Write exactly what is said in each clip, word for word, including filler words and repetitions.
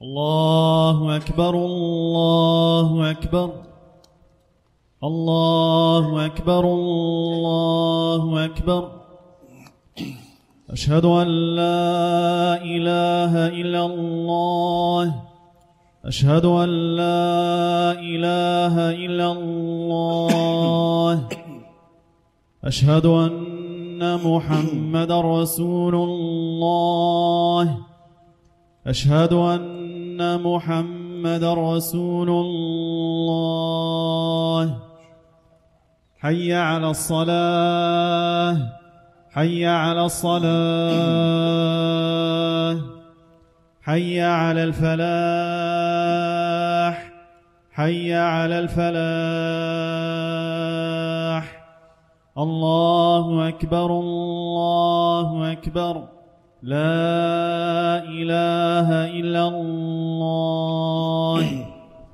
الله أكبر الله أكبر الله أكبر الله أكبر أشهد أن لا إله إلا الله أشهد أن لا إله إلا الله أشهد أن محمدا رسول الله أشهد أن محمدا رسول الله حي على الصلاة حي على الصلاة حي على الفلاح حي على الفلاح الله أكبر الله أكبر لا إله إلا الله.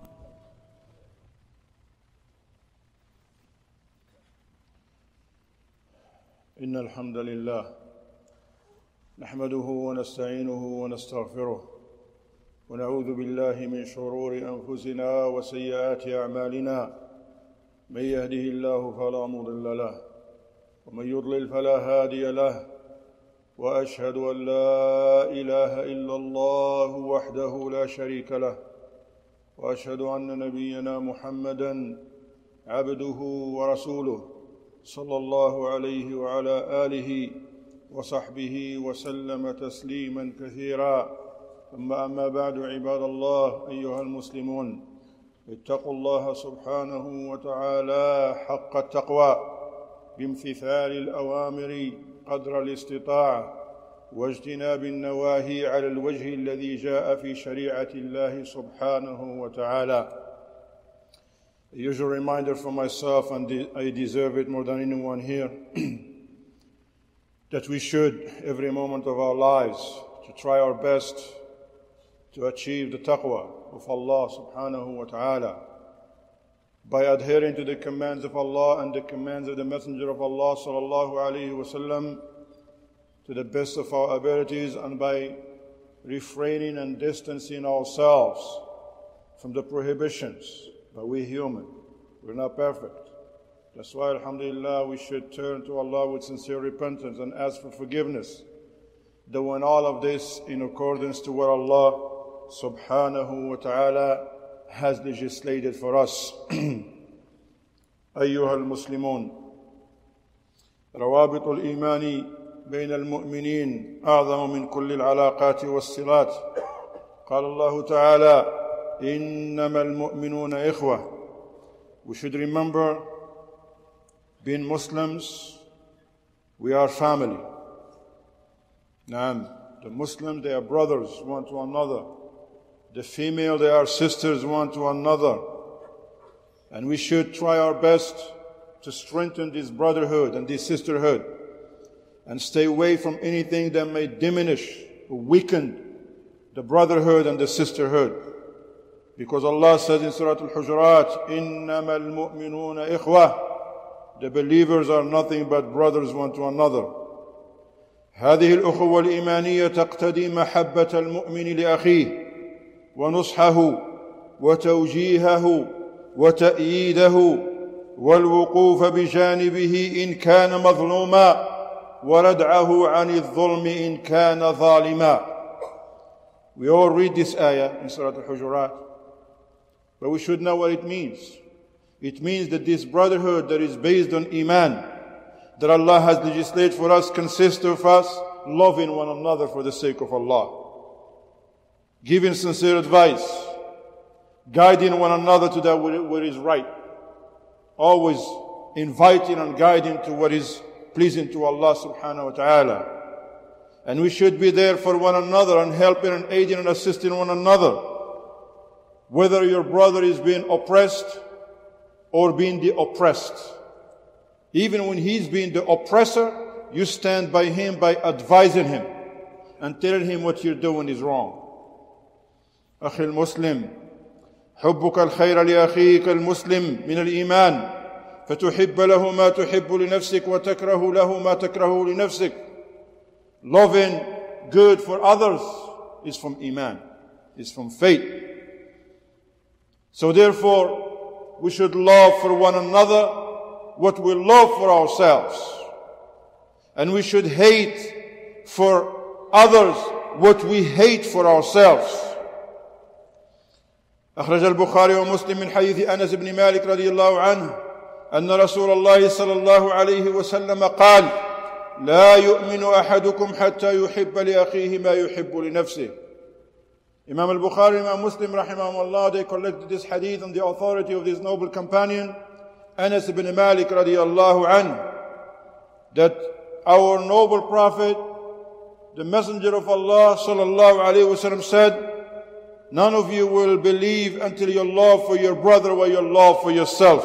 إن الحمد لله نحمده ونستعينه ونستغفره ونعوذ بالله من شرور أنفسنا وسيئات أعمالنا من يهده الله فلا مضل له ومن يضلل فلا هادي له وأشهد أن لا إله إلا الله وحده لا شريك له وأشهد أن نبينا محمدًا عبده ورسوله صلى الله عليه وعلى آله وصحبه وسلم تسليماً كثيراً. ثم أما بعد عباد الله أيها المسلمون، اتقوا الله سبحانه وتعالى حق التقوى بامتثال الأوامر قدر الاستطاعة واجتناب النواهي على الوجه الذي جاء في شريعة الله سبحانه وتعالى. A usual reminder for myself, and I deserve it more than anyone here, that we should, every moment of our lives, to try our best to achieve the taqwa of Allah subhanahu wa ta'ala by adhering to the commands of Allah and the commands of the Messenger of Allah sallallahu alayhi wa sallam to the best of our abilities, and by refraining and distancing ourselves from the prohibitions. But we're human, we're not perfect. That's why, alhamdulillah, we should turn to Allah with sincere repentance and ask for forgiveness, doing all of this in accordance to what Allah subhanahu wa ta'ala has legislated for us. أيها المسلمون، روابط الإيمان بين المؤمنين أعظم من كل العلاقات والصلات. قال الله تعالى: إنما المؤمنون إخوة. We should remember, being Muslims, we are family. And the Muslims, they are brothers one to another. The female, they are sisters one to another. And we should try our best to strengthen this brotherhood and this sisterhood, and stay away from anything that may diminish or weaken the brotherhood and the sisterhood. Because Allah says in Surah Al-Hujurat, إِنَّمَا الْمُؤْمِنُونَ إِخْوَةً. The believers are nothing but brothers one to another. هذه الأخوة الإيمانية تقتضي محبة المؤمن لأخيه ونصحه وتوجيهه وتأييده والوقوف بجانبه إن كان مظلوما وردعه عن الظلم إن كان ظالما. We all read this ayah in Surah Al-Hujurat, but we should know what it means. It means that this brotherhood that is based on Iman, that Allah has legislated for us, consists of us loving one another for the sake of Allah, giving sincere advice, guiding one another to that what is right, always inviting and guiding to what is pleasing to Allah subhanahu wa ta'ala. And we should be there for one another and helping and aiding and assisting one another, whether your brother is being oppressed or being the oppressed. Even when he's being the oppressor, you stand by him by advising him and telling him what you're doing is wrong. أخي المسلم، حبك الخير لأخيك المسلم من الإيمان، فتحب له ما تحب لنفسك وتكره له ما تكره لنفسك. Loving good for others is from Iman. is from faith. So therefore, we should love for one another what we love for ourselves. And we should hate for others what we hate for ourselves. أخرج البخاري ومسلم من حديث أنس بن مالك رضي الله عنه أن رسول الله صلى الله عليه وسلم قال: لا يؤمن أحدكم حتى يحب لأخيه ما يحب لنفسه. Imam al-Bukhari, Imam Muslim, rahimahumullah, they collected this hadith on the authority of this noble companion, Anas ibn Malik radiyallahu anhu, that our noble prophet, the messenger of Allah sallallahu alayhi wasallam said, none of you will believe until you love for your brother what you love for yourself.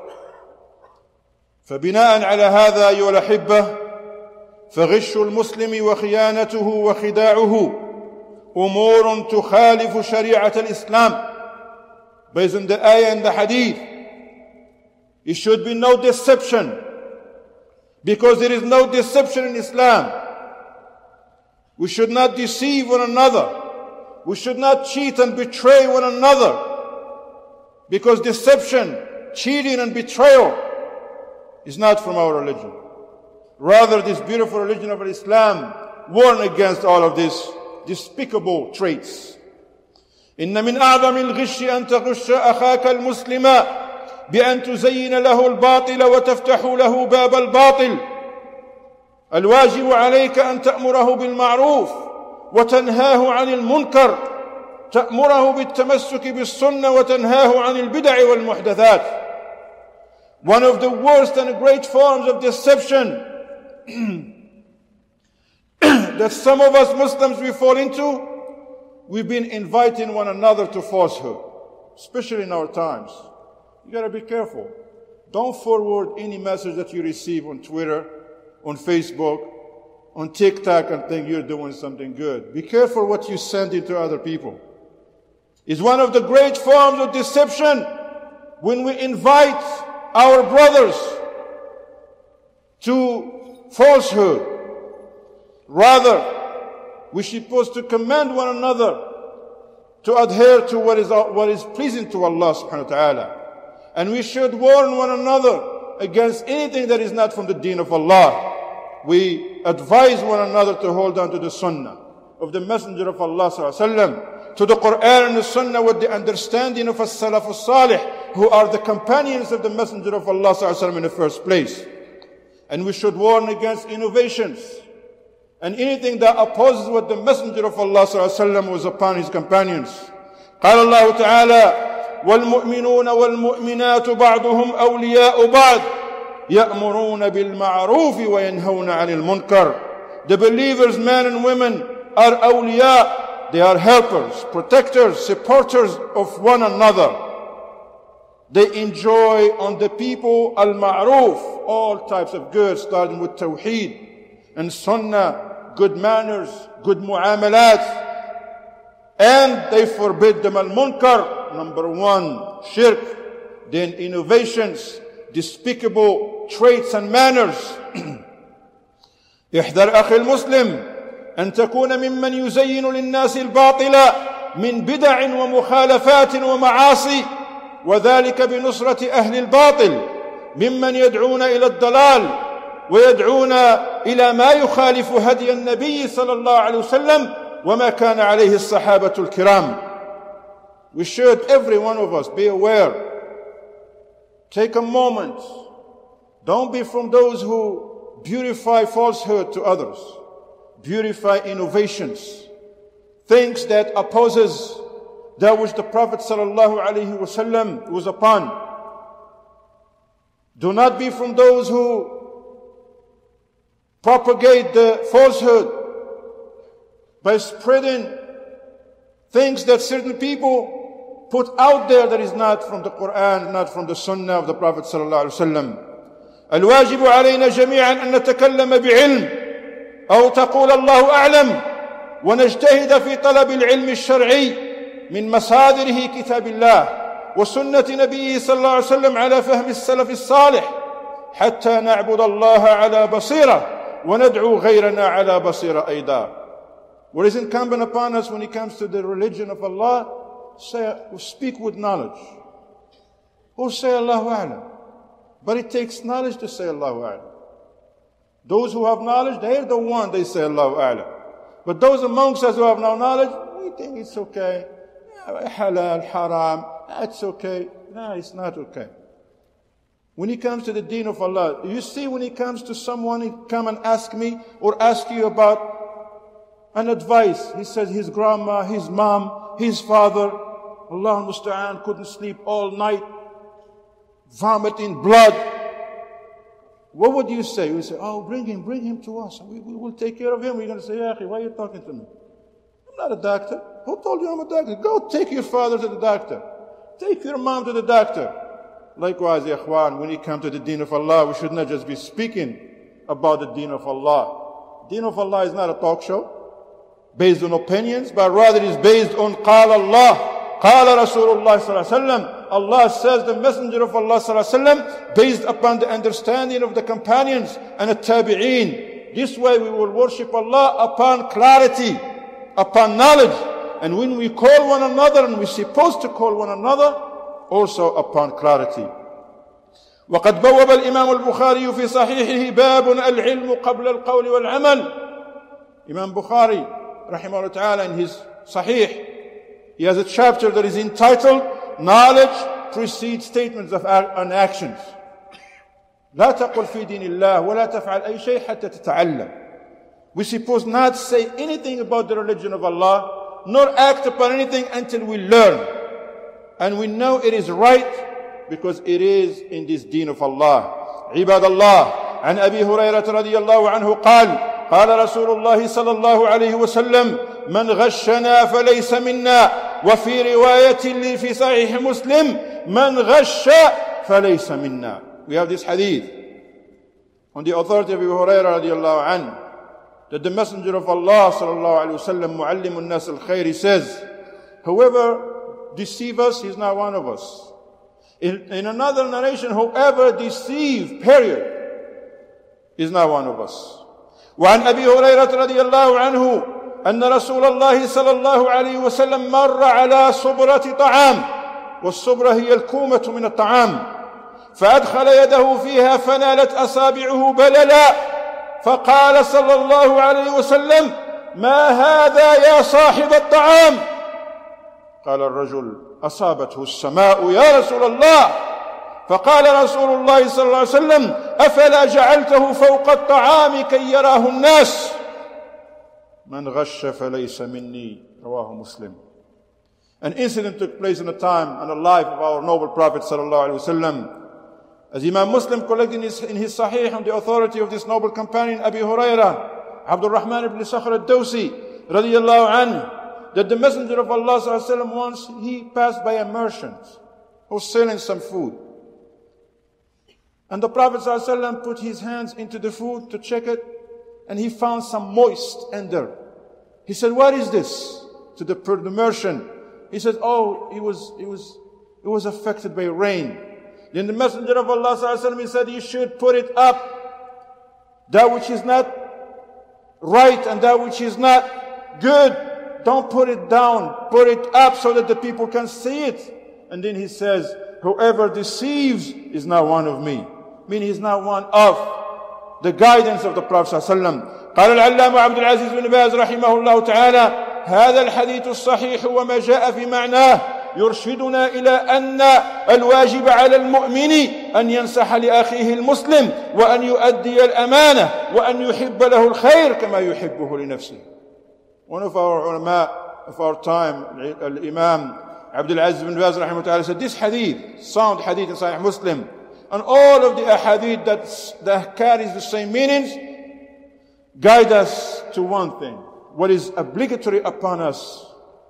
فبناء على هذا أيها الأحبة فغش المسلم وخيانته وخداعه أمور تخالف شريعة الإسلام. Based on the ayah and the hadith, it should be no deception, because there is no deception in Islam. We should not deceive one another. We should not cheat and betray one another, because deception, cheating and betrayal is not from our religion. Rather, this beautiful religion of Islam warns against all of these despicable traits. إن من أعظم الغش أن تغش أخاك المسلم بأن تزين له الباطل وتفتح له باب الباطل. الواجب عليك أن تأمره بالمعروف وتنهاه عن المنكر، تأمره بالتمسك بالسنة وتنهاه عن البدع والمحدثات. One of the worst and great forms of deception that some of us Muslims we fall into, we've been inviting one another to falsehood, especially in our times. You got to be careful. Don't forward any message that you receive on Twitter, on Facebook, on TikTok and think you're doing something good. Be careful what you send into other people. It's one of the great forms of deception when we invite our brothers to falsehood. Rather, we should supposed to command one another to adhere to what is, what is pleasing to Allah subhanahu wa ta'ala. And we should warn one another against anything that is not from the deen of Allah. We advise one another to hold on to the sunnah of the Messenger of Allah sallallahu alaihi wasallam, to the Quran and the sunnah with the understanding of as-salaf as-salih, who are the companions of the Messenger of Allah sallallahu alaihi wasallam in the first place. And we should warn against innovations and anything that opposes what the Messenger of Allah sallallahu alaihi wasallam was upon his companions. قال الله تعالى: والمؤمنون والمؤمنات بعضهم أولياء بعض يأمرون بالمعروف وينهون عن المنكر. The believers, men and women, are awliya. They are helpers, protectors, supporters of one another. They enjoy on the people al-ma'ruf, all types of good, starting with tawheed and sunnah, good manners, good mu'amalat. And they forbid them al-munkar, number one, shirk, then innovations, despicable traits and manners. احذر أخي المسلم أن تكون ممن يزين للناس الباطل من بدع ومخالفات ومعاصي، وذلك بنصرة أهل الباطل ممن يدعون إلى الضلال ويدعون إلى ما يخالف هدي النبي صلى الله عليه وسلم وما كان عليه الصحابة الكرام. We should, every one of us, be aware. Take a moment. Don't be from those who beautify falsehood to others, beautify innovations, things that opposes that which the Prophet sallallahu alaihi wasallam was upon. Do not be from those who propagate the falsehood by spreading things that certain people put out there that is not from the Quran, not from the Sunnah of the Prophet sallallahu alaihi wasallam. الواجب علينا جميعا أن نتكلم بعلم أو تقول الله أعلم ونجتهد في طلب العلم الشرعي من مصادره كتاب الله وسنة نبيه صلى الله عليه وسلم على فهم السلف الصالح حتى نعبد الله على بصيرة وندعو غيرنا على بصيرة أيضا. What is incumbent upon us when it comes to the religion of Allah? Say, speak with knowledge. Or say Allahu A'lam. But it takes knowledge to say Allahu A'lam. Those who have knowledge, they are the one they say Allahu A'lam. But those amongst us who have no knowledge, we think it's okay. Halal, haram, it's okay. No, it's not okay. When it comes to the deen of Allah, you see when it comes to someone, he come and ask me or ask you about an advice. He says his grandma, his mom, his father, Allah Musta'an, couldn't sleep all night, vomiting blood. What would you say? You say, oh, bring him, bring him to us. We, we will take care of him. We're going to say, yeah, why are you talking to me? I'm not a doctor. Who told you I'm a doctor? Go take your father to the doctor. Take your mom to the doctor. Likewise, ikhwan, when it comes to the deen of Allah, we should not just be speaking about the deen of Allah. Deen of Allah is not a talk show based on opinions, but rather it is based on قال Allah, قال Rasulullah sallallahu alaihi wasallam. Allah says, the Messenger of Allah sallallahu alaihi wasallam, based upon the understanding of the companions and the tabi'een. This way we will worship Allah upon clarity, upon knowledge. And when we call one another, and we're supposed to call one another, also upon clarity. وقد بوب الإمام البخاري في صحيحه باب العلم قبل القول والعمل. Imam Bukhari, rahimahullah ta'ala, in his Sahih, he has a chapter that is entitled, Knowledge precedes statements of and actions. لا تقل في دين الله ولا تفعل أي شيء حتى تتعلم. We suppose not say anything about the religion of Allah, nor act upon anything until we learn. And we know it is right because it is in this deen of Allah. عباد الله, عن أبي هريرة رضي الله عنه قال قال رسول الله صلى الله عليه وسلم من غشنا فليس منا وفي رواية لي في صحيح مسلم من غش فليس منا. We have this hadith on the authority of Abu Hurairah رضي الله عنه that the Messenger of Allah صلى الله عليه وسلم معلم الناس الخير, he says, whoever deceive us, he's not one of us. In, in another narration, whoever deceive, period, is not one of us. وعن أبي هريرة رضي الله عنه أن رسول الله صلى الله عليه وسلم مر على صبرة طعام, والصبرة هي الكومة من الطعام, فأدخل يده فيها فنالت أصابعه بللا, فقال صلى الله عليه وسلم ما هذا يا صاحب الطعام؟ قال الرجل أصابته السماء يا رسول الله. فقال رسول الله صلى الله عليه وسلم أفلا جعلته فوق الطعام كي يراه الناس؟ من غش فليس مني. رواه Muslim. An incident took place in the time and the life of our noble Prophet sallallahu alaihi wasallam. As Imam Muslim collected in his, in his Sahih on the authority of this noble companion Abu Hurairah, Abdul Rahman ibn Sakhr al-Dawsi radiyallahu anhu, that the Messenger of Allah sallallahu alaihi wasallam, once he passed by a merchant who was selling some food. And the Prophet sallallahu alaihi wasallam put his hands into the food to check it, and he found some moist under. He said, what is this? To the, the merchant. He said, oh, it was, it was, it was affected by rain. Then the Messenger of Allah sallallahu alaihi wasallam, he said, you should put it up. That which is not right and that which is not good, don't put it down. Put it up so that the people can see it. And then he says, whoever deceives is not one of me. Meaning he's not one of the guidance of the Prophet sallallahu alaihi wasallam. قال العلامة عبد العزيز بن باز رحمه الله تعالى هذا الحديث الصحيح وما جاء في معناه يرشدنا إلى أن الواجب على المؤمن أن ينصح لأخيه المسلم وأن يؤدي الأمانة وأن يحب له الخير كما يحبه لنفسه. One of our ulama of our time, Imam Abdul Aziz bin Baz rahimahullah ta'ala, said this hadith, sound hadith in Sahih Muslim, and all of the ahadith that, that carries the same meanings, guide us to one thing. What is obligatory upon us,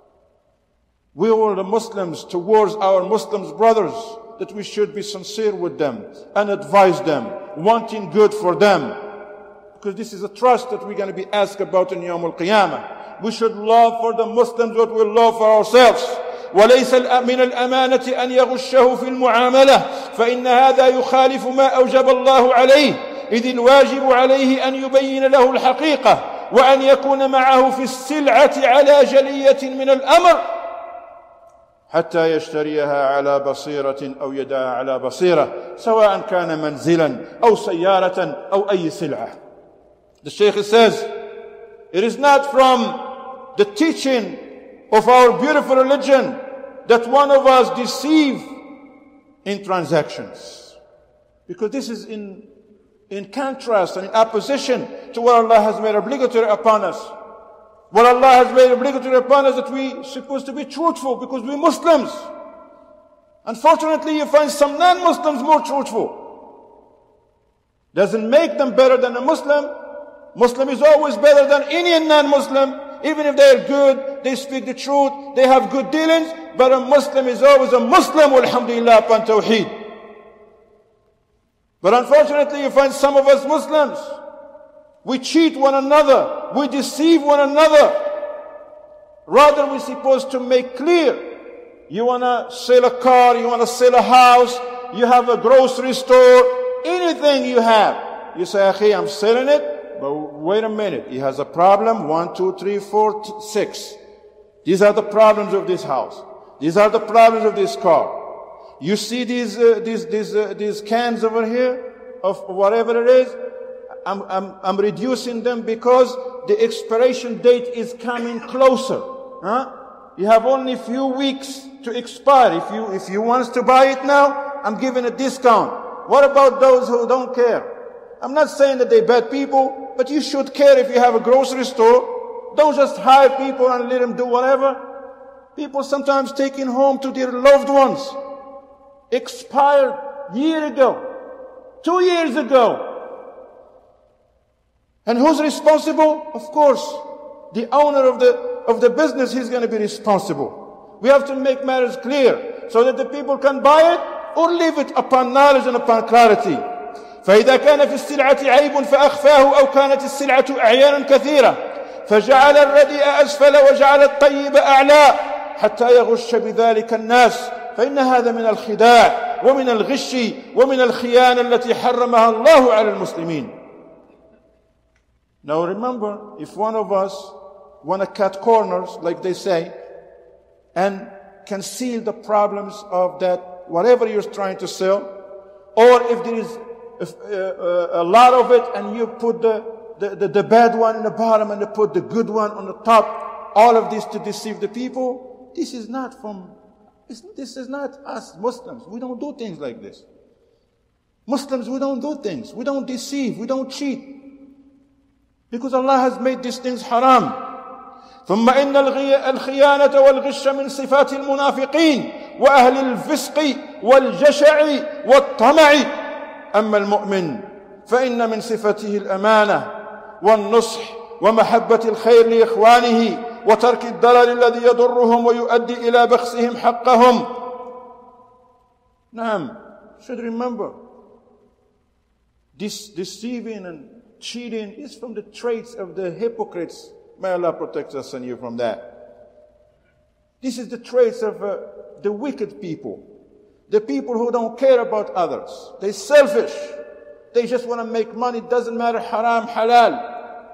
we all the Muslims, towards our Muslims brothers, that we should be sincere with them and advise them, wanting good for them. Because this is a trust that we're going to be asked about in Yawm al-Qiyamah. We should love for the Muslims what we love for ourselves. وليس من الأمانة أن يغشه في المعاملة فإن هذا يخالف ما أوجب الله عليه إذ الواجب عليه أن يبين له الحقيقة وأن يكون معه في السلعة على جلية من الأمر حتى يشتريها على بصيرة أو يدها على بصيرة، سواء كان منزلا أو سيارة أو أي سلعة. The Shaykh says, it is not from the teaching of our beautiful religion that one of us deceive in transactions, because this is in, in contrast and in opposition to what Allah has made obligatory upon us. What Allah has made obligatory upon us, that we are supposed to be truthful because we're Muslims. Unfortunately, you find some non-Muslims more truthful. Doesn't make them better than a Muslim. Muslim is always better than any non-Muslim. Even if they are good, they speak the truth, they have good dealings, but a Muslim is always a Muslim, alhamdulillah, upon Tawheed. But unfortunately, you find some of us Muslims, we cheat one another, we deceive one another. Rather, we're supposed to make clear. You want to sell a car, you want to sell a house, you have a grocery store, anything you have. You say, Akhi, I'm selling it, but wait a minute, he has a problem, one, two, three, four, t- six. These are the problems of this house. These are the problems of this car. You see these, uh, these, these, uh, these cans over here of whatever it is? I'm, I'm, I'm reducing them because the expiration date is coming closer. Huh? You have only a few weeks to expire. If you, if you want to buy it now, I'm giving a discount. What about those who don't care? I'm not saying that they're bad people, but you should care if you have a grocery store. Don't just hire people and let them do whatever. People sometimes taking home to their loved ones. Expired year ago. Two years ago. And who's responsible? Of course, the owner of the, of the business, he's going to be responsible. We have to make matters clear so that the people can buy it or leave it upon knowledge and upon clarity. فإذا كان في السلعة عيب فأخفاه أو كانت السلعة أعيانا كثيرة فجعل الرديء أسفل وجعل الطيب أعلى حتى يغش بذلك الناس فإن هذا من الخداع ومن الغش ومن الخيانة التي حرمها الله على المسلمين. Now remember, if one of us want to cut corners, like they say, and conceal the problems of that, whatever you're trying to sell, or if there is if, uh, uh, a lot of it and you put the, the, the, the bad one in the bottom and you put the good one on the top, all of this to deceive the people, this is not from, this is not us Muslims. We don't do things like this. Muslims, we don't do things. We don't deceive. We don't cheat. Because Allah has made these things haram. ثم إن الخيانة والغش من صفات المنافقين وأهل الفسق والجشع والطمع. أما المؤمن فإن من صفته الأمانة والنصح ومحبة الخير لإخوانه وترك الضرر الذي يضرهم ويؤدي إلى بخسهم حقهم. نعم, should remember, this deceiving and cheating is from the traits of the hypocrites. May Allah protect us and you from that. This is the traits of uh, the wicked people. The people who don't care about others. They're selfish. They just want to make money. It doesn't matter haram, halal.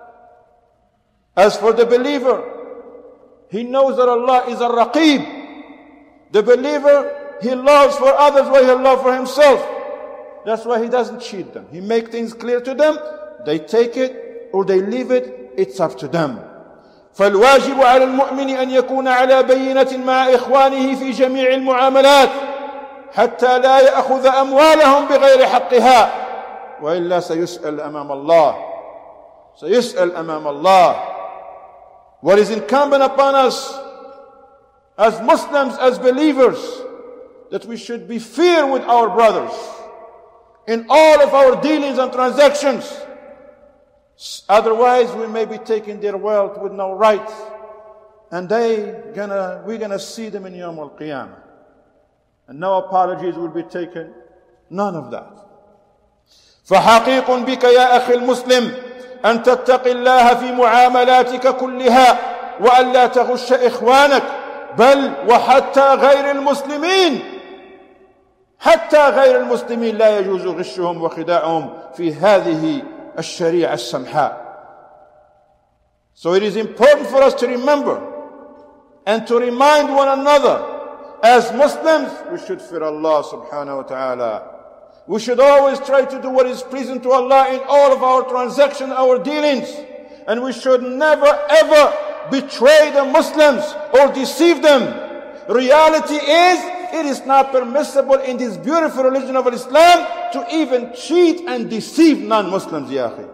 As for the believer, he knows that Allah is a raqib. The believer, he loves for others what he loves for himself. That's why he doesn't cheat them. He makes things clear to them. They take it or they leave it. It's up to them. فالواجب على المؤمن أن يكون على بينة مع إخوانه في جميع المعاملات حتى لا يأخذ أموالهم بغير حقها وإلا سيسأل أمام الله. سيسأل أمام الله. What is incumbent upon us as Muslims, as believers, that we should be fair with our brothers in all of our dealings and transactions. Otherwise, we may be taking their wealth with no right, and they gonna we're gonna see them in Yawm al-Qiyamah, and no apologies will be taken. None of that. فحقيق بك يا أخي المسلم أن تتقي الله في معاملاتك كلها وأن لا تغش إخوانك بل وحتى غير المسلمين حتى غير المسلمين لا يجوز غشهم وخداعهم في هذه الشريعة السمحاء. So it is important for us to remember and to remind one another, as Muslims, we should fear Allah subhanahu wa ta'ala. We should always try to do what is pleasing to Allah in all of our transactions, our dealings. And we should never ever betray the Muslims or deceive them. Reality is, it is not permissible in this beautiful religion of Islam to even cheat and deceive non-Muslims, ya akhi.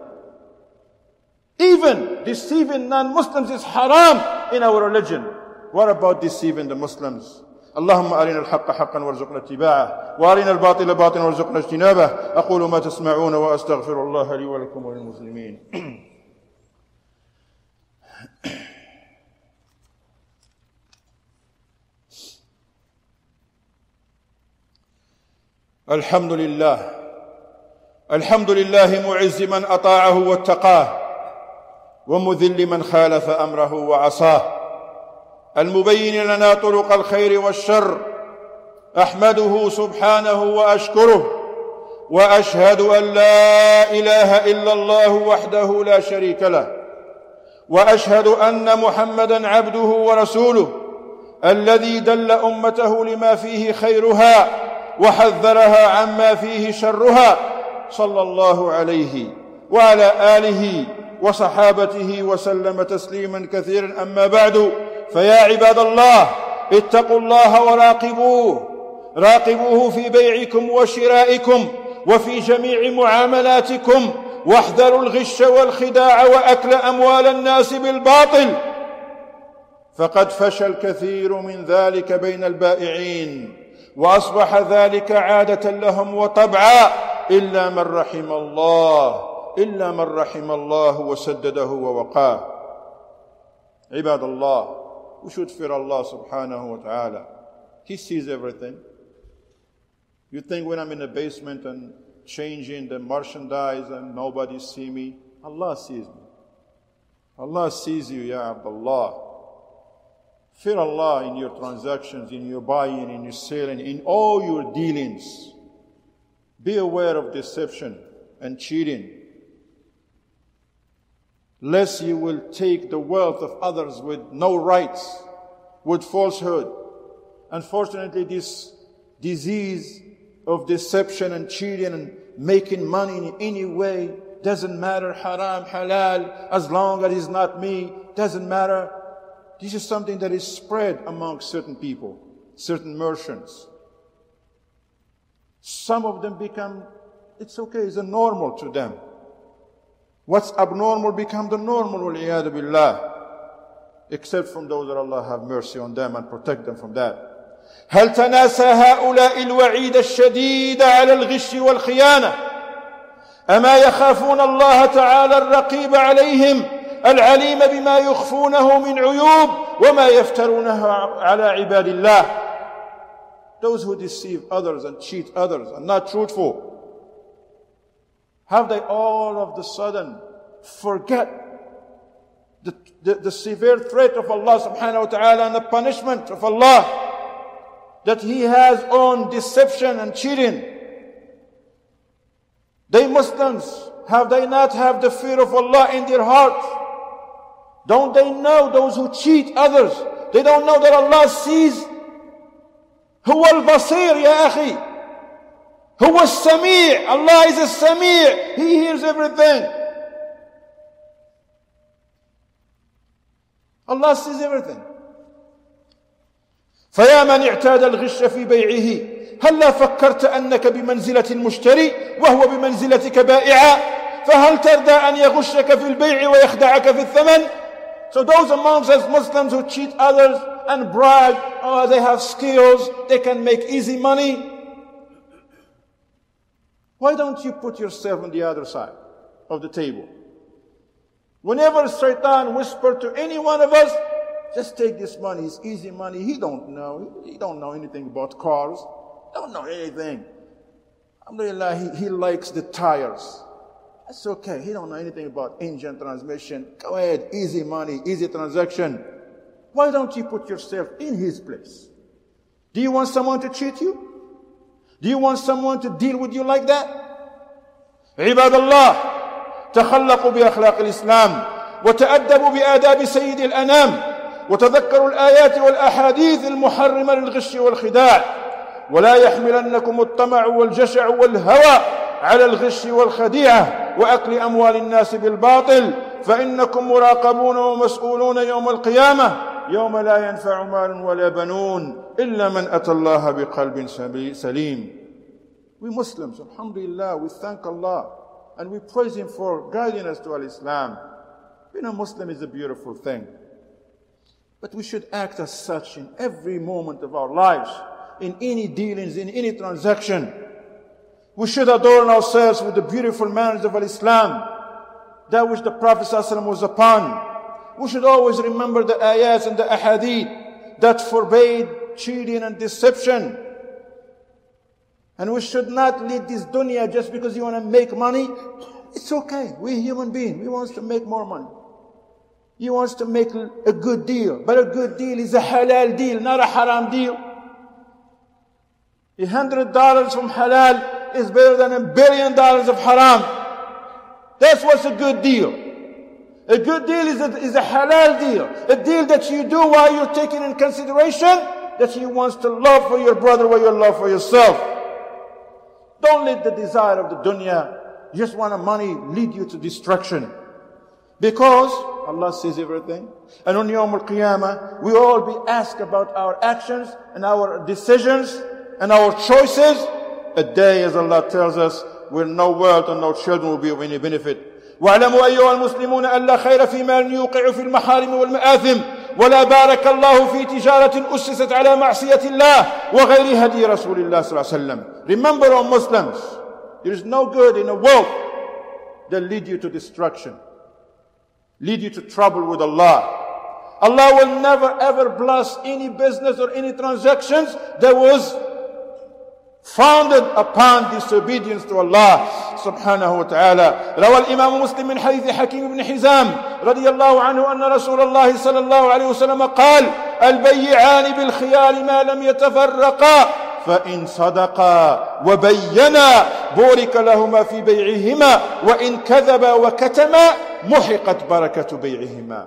Even deceiving non-Muslims is haram in our religion. What about deceiving the Muslims? اللهم أرنا الحق حقا وارزقنا اتباعه وأرنا الباطل باطلا وارزقنا اجتنابه. أقول ما تسمعون وأستغفر الله لي ولكم وللمسلمين. الحمد لله الحمد لله معز من أطاعه واتقاه ومذل من خالف أمره وعصاه المبين لنا طرق الخير والشر. أحمده سبحانه وأشكره وأشهد أن لا إله إلا الله وحده لا شريك له وأشهد أن محمدًا عبده ورسوله الذي دل أمته لما فيه خيرها وحذرها عما فيه شرها صلى الله عليه وعلى آله وصحابته وسلم تسليما كثيرا. أما بعد، فيا عباد الله، اتقوا الله وراقبوه راقبوه في بيعكم وشرائكم وفي جميع معاملاتكم، واحذروا الغش والخداع وأكل أموال الناس بالباطل، فقد فشى الكثير من ذلك بين البائعين وأصبح ذلك عادة لهم وطبعا، إلا من رحم الله إلا من رحم الله وسدده ووقاه. عباد Allah, we should fear Allah subhanahu wa ta'ala. He sees everything. You think when I'm in the basement and changing the merchandise and nobody sees me? Allah sees me. Allah sees you, ya Abdullah. Fear Allah in your transactions, in your buying, in your selling, in all your dealings. Be aware of deception and cheating, lest you will take the wealth of others with no rights, with falsehood. Unfortunately, this disease of deception and cheating and making money in any way, doesn't matter, haram, halal, as long as it's not me, doesn't matter. This is something that is spread among certain people, certain merchants. Some of them become, it's okay, it's a normal to them. What's abnormal become the normal, wal-iyadu billah. Except from those that Allah have mercy on them and protect them from that. هل تناسى هؤلاء الوعيد الشديد على الغش والخيانة؟ أما يخافون الله تعالى الرقيب عليهم العليم بما يخفونه من عيوب وما يفترونه على عباد الله. Those who deceive others and cheat others and not truthful, have they all of the sudden forget the, the, the severe threat of Allah subhanahu wa ta'ala and the punishment of Allah that He has on deception and cheating? They Muslims, have they not have the fear of Allah in their hearts? Don't they know those who cheat others? They don't know that Allah sees. Huwa al-Basir, ya akhi. Huwa al-Sami'. Allah is al-Sami'. He hears everything. Allah sees everything. فيا من اعتاد الغش في بيعه هلا فكرت أنك بمنزلة المشتري وهو بمنزلتك بائعا فهل ترضى أن يغشك في البيع ويخدعك في الثمن? So those amongst us Muslims who cheat others and brag, oh, they have skills, they can make easy money. Why don't you put yourself on the other side of the table? Whenever Shaitan whispers to any one of us, just take this money, it's easy money. He don't know. He don't know anything about cars. Don't know anything. Alhamdulillah, he, he likes the tires. That's okay. He don't know anything about engine transmission. Go ahead, easy money, easy transaction. Why don't you put yourself in his place? Do you want someone to cheat you? Do you want someone to deal with you like that? عباد الله, تخلقوا بأخلاق الإسلام وتأدبوا بآداب سيد الأنام وتذكروا الآيات والأحاديث المحرمة للغش والخداع ولا يحملنكم الطمع والجشع والهوى على الغش والخديعة وأكل أموال الناس بالباطل فإنكم مراقبون ومسؤولون يوم القيامة يوم لا ينفع مال ولا بنون إلا من أتى الله بقلب سليم. We Muslims, alhamdulillah, we thank Allah and we praise Him for guiding us to Al-Islam. Being a Muslim is a beautiful thing. But we should act as such in every moment of our lives, in any dealings, in any transaction. We should adorn ourselves with the beautiful manners of Al-Islam, that which the Prophet ﷺ was upon. We should always remember the ayats and the ahadith that forbade cheating and deception. And we should not lead this dunya just because you want to make money. It's okay. We're human beings. We want to make more money. He wants to make a good deal. But a good deal is a halal deal, not a haram deal. A hundred dollars from halal is better than a billion dollars of haram. That's what's a good deal. A good deal is a, is a halal deal. A deal that you do while you're taking in consideration that you want to love for your brother what you love for yourself. Don't let the desire of the dunya, you just want money, lead you to destruction. Because Allah sees everything. And on Yawm al-Qiyamah, we will all be asked about our actions and our decisions and our choices. A day, as Allah tells us, where no wealth and no children will be of any benefit. وَاعْلَمُوا أَيُّهَا الْمُسْلِمُونَ أَلَّا خَيْرَ فِي مَالٍ يُوقِعُ فِي الْمَحَارِمِ وَالْمَآثِمِ وَلَا بَارَكَ اللَّهُ فِي تِجَارَةٍ أُسِّسَتْ عَلَى مَعْصِيَةِ اللَّهِ وَغَيْرِ هَدِيِ رَسُولِ اللَّهِ صلى الله عليه وسلم. Remember, O Muslims, there is no good in a world that lead you to destruction, lead you to trouble with Allah. Allah will never ever bless any business or any transactions that was founded upon disobedience to Allah subhanahu wa ta'ala. روى الإمام مسلم من حديث حكيم بن حزام رضي الله عنه أن رسول الله صلى الله عليه وسلم قال البيعان بالخيار ما لم يتفرقا فإن صدقا وبينا بورك لهما في بيعهما وإن كذبا وكتما محقت بركة بيعهما.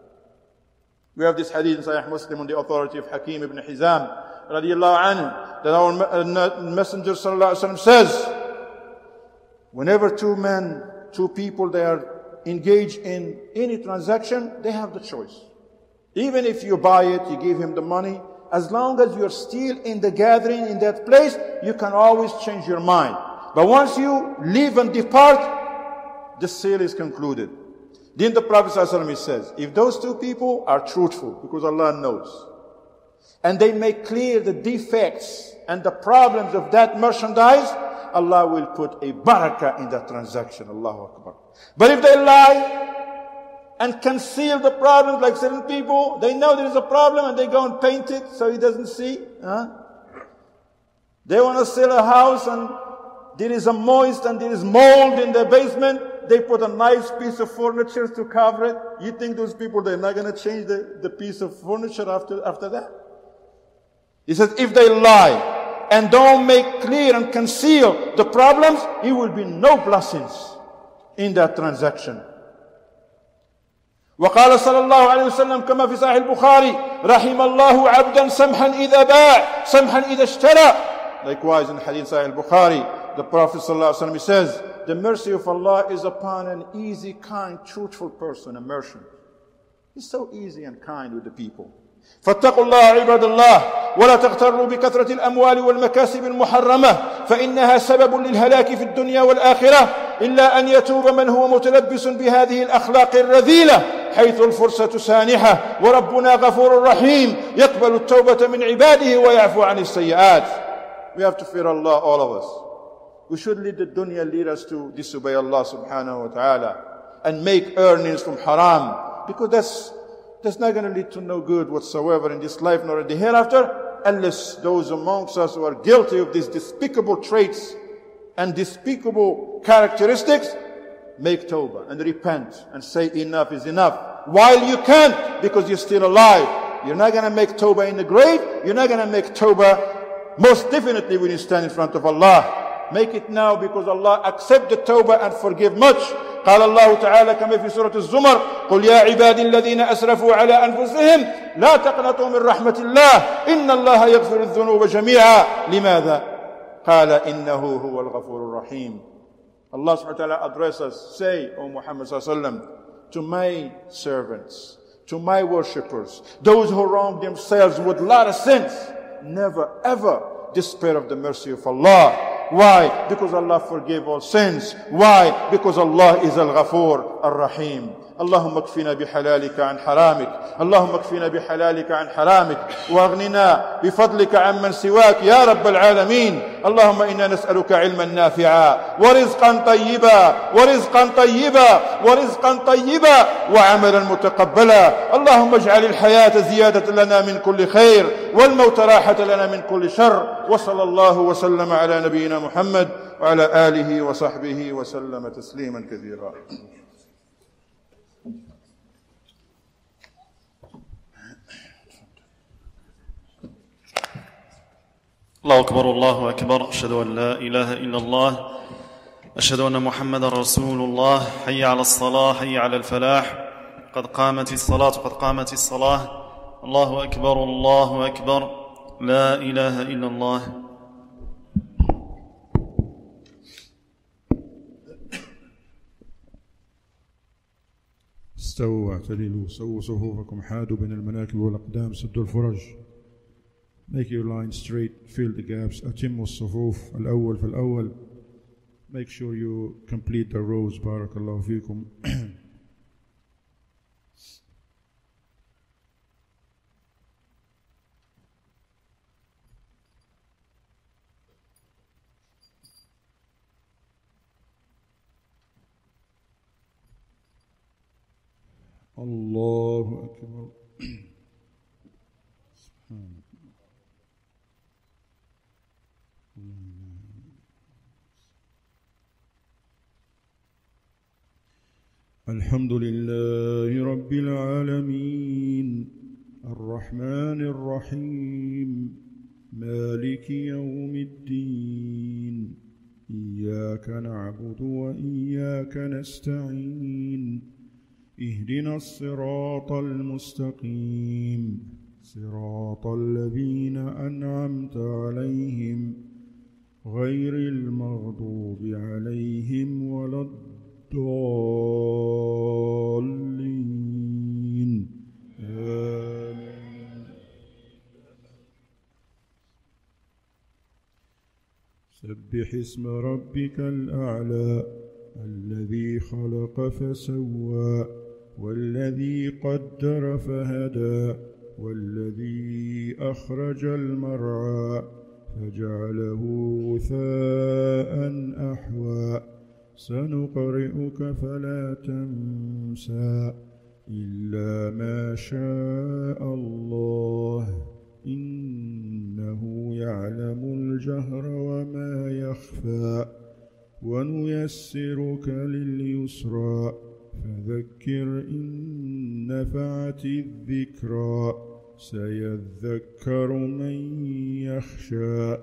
We have this hadith in Sahih Muslim on the authority of Hakim ibn Hizam radiyallahu anhu, that our Messenger sallallahu alaihi wasallam says, whenever two men, two people, they are engaged in any transaction, they have the choice. Even if you buy it, you give him the money, as long as you're still in the gathering in that place, you can always change your mind. But once you leave and depart, the sale is concluded. Then the Prophet ﷺ says, if those two people are truthful, because Allah knows, and they make clear the defects and the problems of that merchandise, Allah will put a barakah in that transaction. Allahu Akbar. But if they lie and conceal the problems, like certain people, they know there is a problem and they go and paint it so he doesn't see. Huh? They want to sell a house and there is a moist and there is mold in the basement. They put a nice piece of furniture to cover it. You think those people, they're not going to change the, the piece of furniture after, after that? He says, if they lie and don't make clear and conceal the problems, it will be no blessings in that transaction. وقال صلى الله عليه وسلم كما في صحيح البخاري رحم الله عبدا سمحا إذا باع سمحا إذا اشترى. Likewise in Hadith Sahih al-Bukhari, the Prophet sallallahu alaihi wasallam says, the mercy of Allah is upon an easy, kind, truthful person, a merchant. He's so easy and kind with the people. فاتقوا الله عباد الله ولا تغتروا بكثرة الأموال والمكاسب المحرمة فإنها سبب للهلاك في الدنيا والآخرة إلا أن يتوب من هو متلبس بهذه الأخلاق الرذيلة حيث الفرصة سانحة وربنا غفور رحيم يقبل التوبة من عباده ويعفو عن السيئات. We have to fear Allah, all of us. We should let the dunya lead us to disobey Allah subhanahu wa ta'ala and make earnings from haram, because that's That's not going to lead to no good whatsoever in this life nor in the hereafter, unless those amongst us who are guilty of these despicable traits and despicable characteristics make tawbah and repent and say enough is enough. While you can, because you're still alive. You're not going to make tawbah in the grave. You're not going to make tawbah most definitely when you stand in front of Allah. Make it now, because Allah accepts the tawbah and forgive much. قال الله تعالى كما في سورة الزمر: قل يا عبادي الذين أسرفوا على أنفسهم لا تقنطوا من رحمة الله إن الله يغفر الذنوب جميعا. لماذا؟ قال إنه هو الغفور الرحيم. Allah subhanahu wa ta'ala addresses, say, O Muhammad sallallahu alayhi wa sallam, to my servants, to my worshippers, those who wrong themselves with a lot of sins, never ever despair of the mercy of Allah. Why? Because Allah forgives all sins. Why? Because Allah is Al-Ghafoor Ar-Rahim. اللهم اكفنا بحلالك عن حرامك اللهم اكفنا بحلالك عن حرامك واغننا بفضلك عمن سواك يا رب العالمين. اللهم إنا نسألك علما نافعا ورزقا طيبا ورزقا طيبا ورزقا طيبا وعملا متقبلا. اللهم اجعل الحياة زيادة لنا من كل خير والموت راحة لنا من كل شر. وصلى الله وسلم على نبينا محمد وعلى آله وصحبه وسلم تسليما كثيرا. الله أكبر الله أكبر. أشهد أن لا إله إلا الله أشهد أن محمدا رسول الله. حي على الصلاة حي على الفلاح قد قامت الصلاة قد قامت الصلاة. الله أكبر الله أكبر. لا إله إلا الله. استووا واعتدلوا سووا صفوفكم حادوا بين المناكب والأقدام سدوا الفرج. Make your line straight, fill the gaps. أتموا الصفوف الأول فالأول. Make sure you complete the rows. بارك الله فيكم. الله أكبر. سبحان الحمد لله رب العالمين الرحمن الرحيم مالك يوم الدين إياك نعبد وإياك نستعين اهدنا الصراط المستقيم صراط الذين أنعمت عليهم غير المغضوب عليهم ولا الضالين آمين. سبح اسم ربك الأعلى الذي خلق فسوى والذي قدر فهدى والذي أخرج المرعى فجعله غثاء أحوى سنقرئك فلا تنسى إلا ما شاء الله إنه يعلم الجهر وما يخفى ونيسرك لليسرى فذكر إن نفعت الذكرى سيذكر من يخشى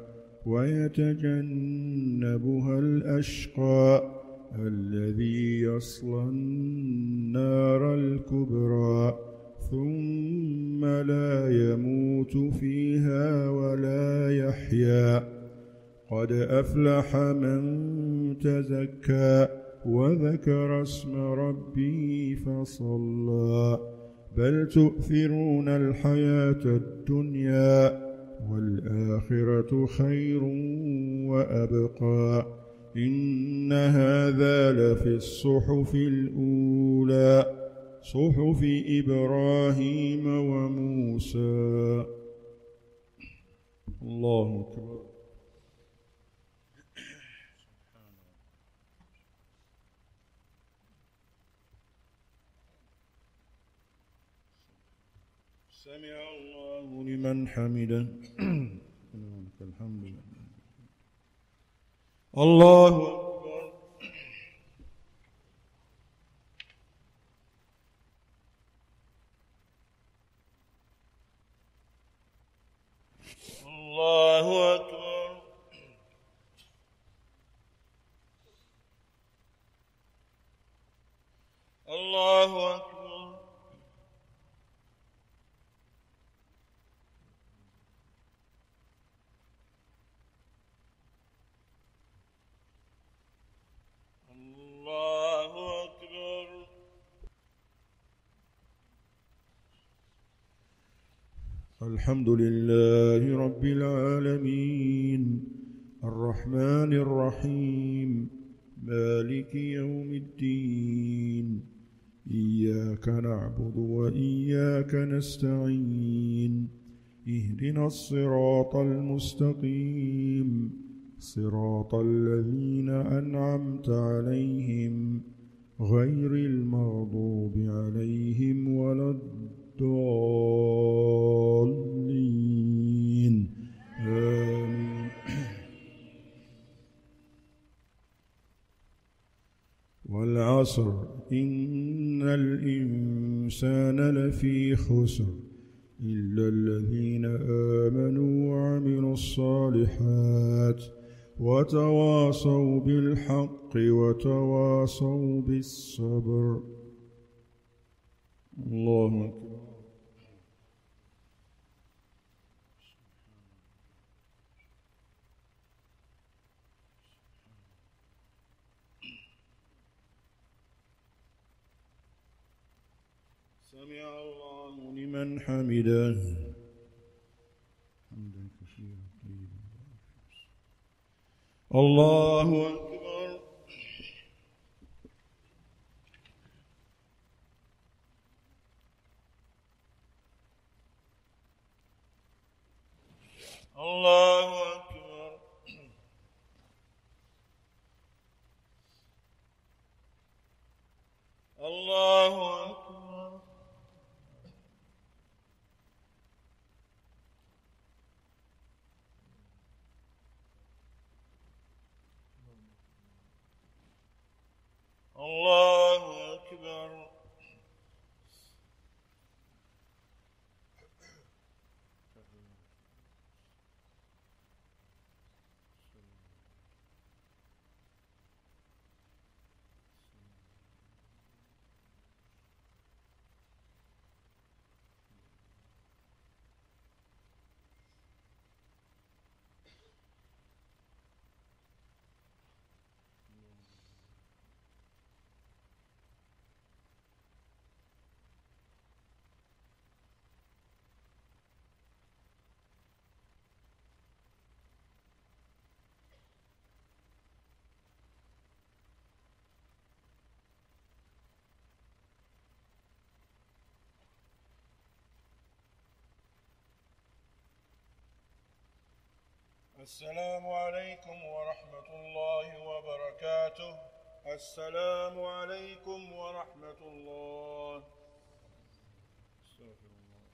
ويتجنبها الأشقى الذي يصلى النار الكبرى ثم لا يموت فيها ولا يحيا قد أفلح من تزكى وذكر اسم ربه فصلى بل تؤثرون الحياة الدنيا والآخرة خير وأبقى إن هذا لفي الصحف الأولى صحف إبراهيم وموسى. الله أكبر. سمع الله لمن حمده الحمد لله. الله أكبر. الله أكبر. الحمد لله رب العالمين الرحمن الرحيم مالك يوم الدين إياك نعبد وإياك نستعين اهدنا الصراط المستقيم صراط الذين أنعمت عليهم غير المغضوب عليهم ولا الضالين آمين. والعصر إن الإنسان لفي خسر إلا الذين آمنوا وعملوا الصالحات وتواصوا بالحق وتواصوا بالصبر. الله أكبر. سمع الله لمن حمده حمدا كثيرا طيبا. الله أكبر. الله أكبر. الله أكبر. الله أكبر. السلام عليكم ورحمة الله وبركاته. السلام عليكم ورحمة الله. استغفر الله.